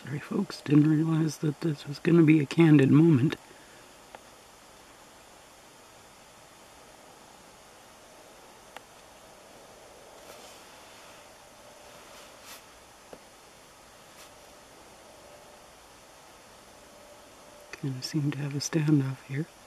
Sorry folks, didn't realize that this was going to be a candid moment. Kind of seem to have a standoff here.